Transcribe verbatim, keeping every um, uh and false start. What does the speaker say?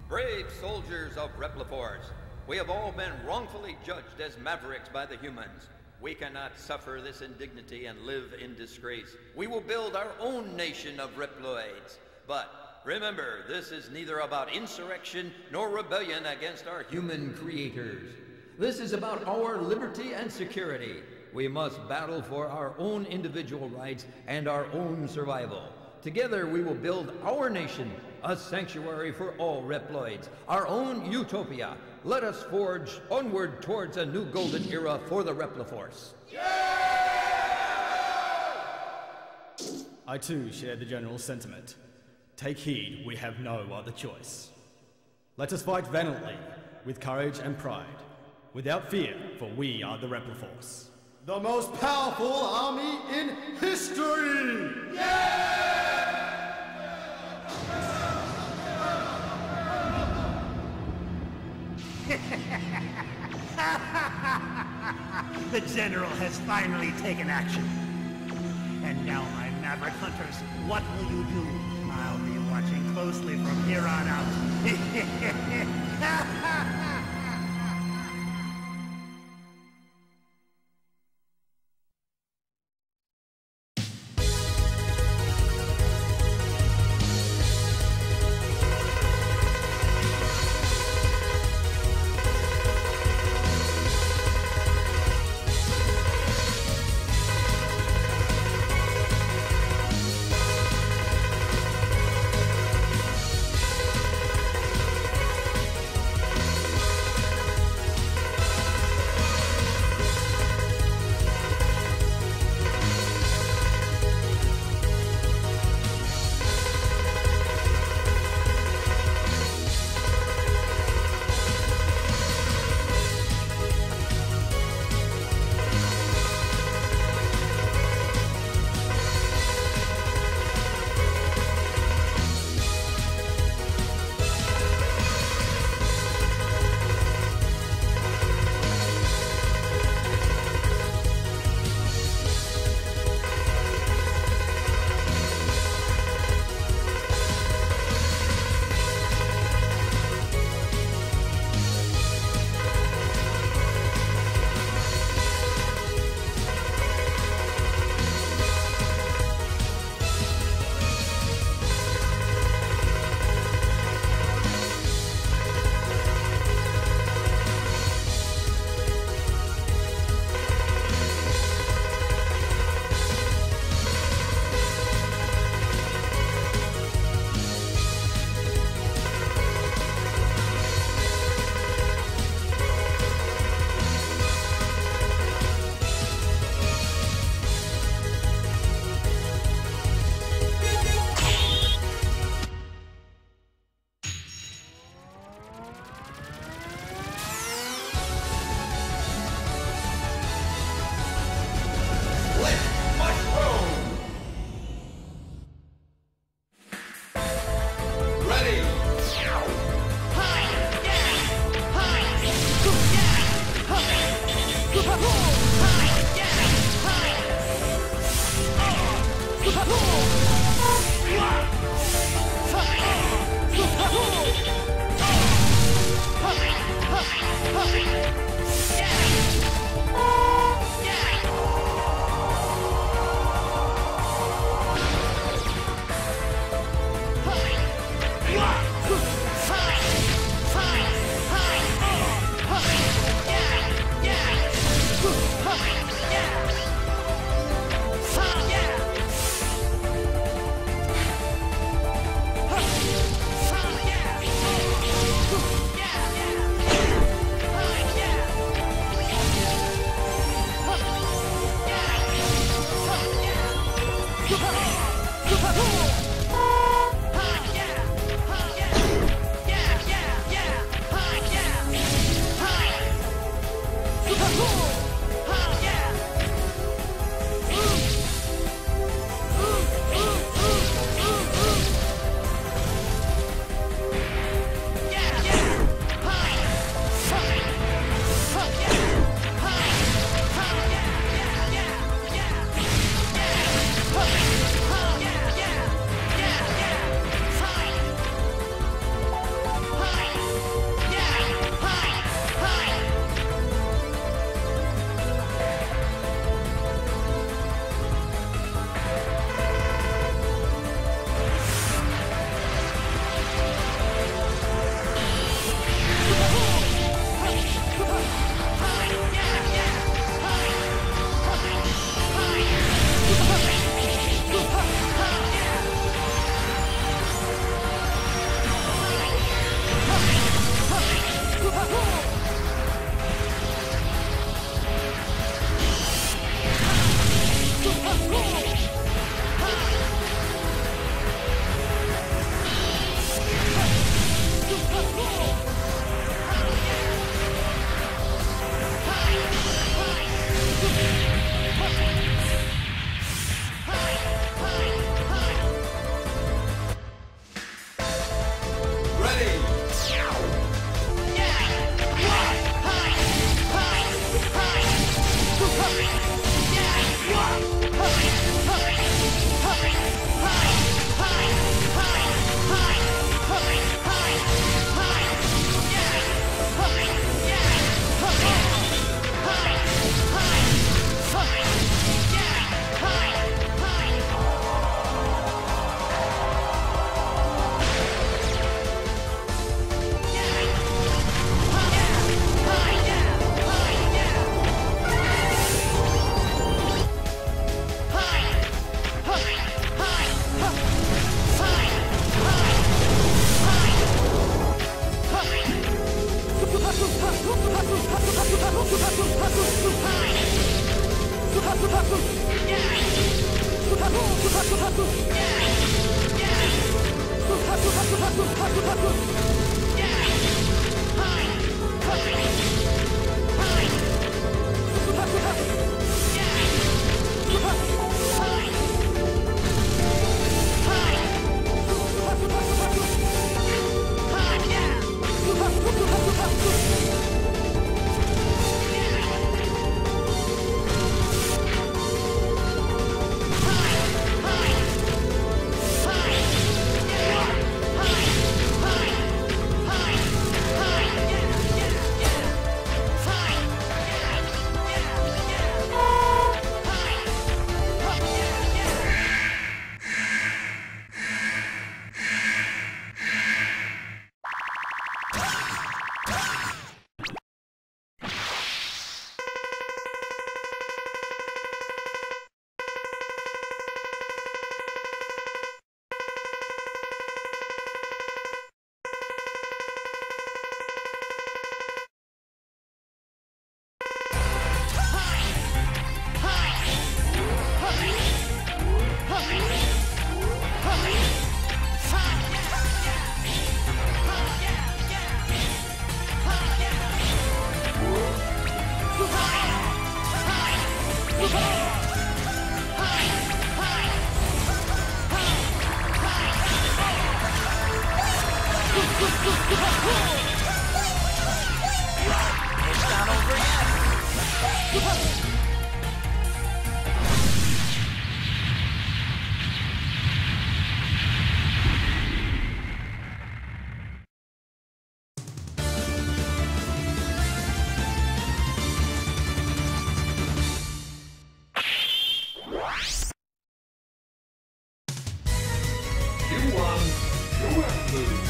Brave soldiers of Repliforce, we have all been wrongfully judged as mavericks by the humans. We cannot suffer this indignity and live in disgrace. We will build our own nation of Reploids. But remember, this is neither about insurrection nor rebellion against our human creators. This is about our liberty and security. We must battle for our own individual rights and our own survival. Together we will build our nation, a sanctuary for all Reploids, our own utopia. Let us forge onward towards a new golden era for the Repliforce. I too share the general sentiment. Take heed, we have no other choice. Let us fight valiantly, with courage and pride, without fear, for we are the Repliforce. The most powerful army in history! Yeah! The General has finally taken action. And now, my Maverick Hunters, what will you do? I'll be watching closely from here on out. You won. Kuuenbu.